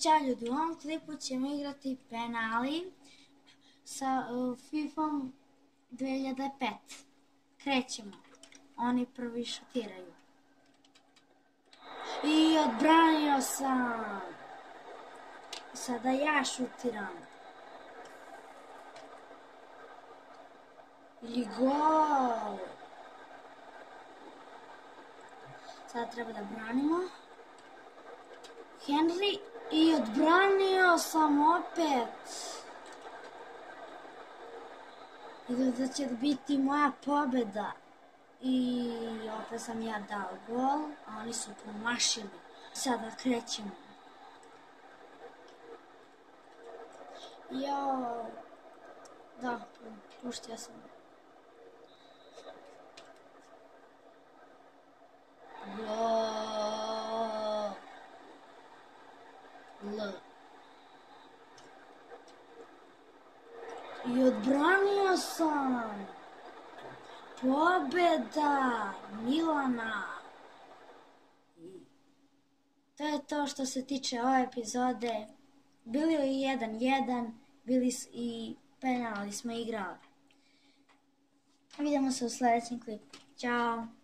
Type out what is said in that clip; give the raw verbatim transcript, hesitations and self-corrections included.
Ćao ljudi, u ovom klipu ćemo igrati penali sa uh, FIFom dve hiljade pet. Krećemo. Oni prvi šutiraju. I odbranio sam. Sada ja šutiram. I gol. Sada treba da branimo. Henry i odbranio sam opet. I da će biti moja pobjeda. I opet sam ja dao gol, a oni su promašili. Sada krećemo. Jao. Da, puštio sam. Gol. L. I odbranio sam. Pobjeda Milana. To je to što se tiče ove epizode. Bili je jedan jedan, bili i penali smo igrali. Vidimo se u sljedećem klipu. Ćao.